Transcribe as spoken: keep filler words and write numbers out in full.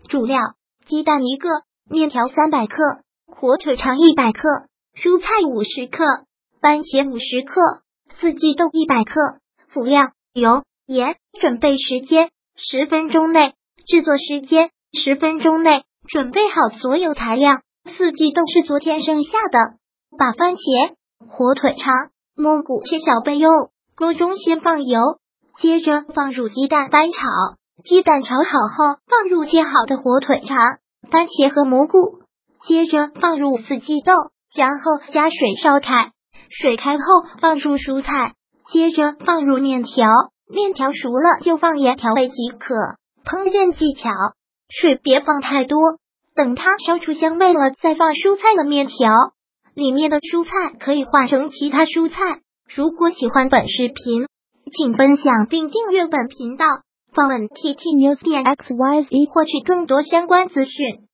主料：鸡蛋一个，面条三百克，火腿肠一百克，蔬菜五十克，番茄五十克，四季豆一百克。辅料：油、盐。准备时间：十分钟内。制作时间：十分钟内。准备好所有材料。四季豆是昨天剩下的。把番茄、火腿肠、蘑菇切小备用。锅中先放油，接着放入鸡蛋翻炒。鸡蛋炒好后，放入切好的火腿肠、番茄和蘑菇，接着放入四季豆，然后加水烧开。水开后放入蔬菜，接着放入面条。面条熟了就放盐调味即可。烹饪技巧：水别放太多，等它烧出香味了再放蔬菜的面条。里面的蔬菜可以换成其他蔬菜。如果喜欢本视频，请分享并订阅本频道，访问 T T News 点 X Y Z 获取更多相关资讯。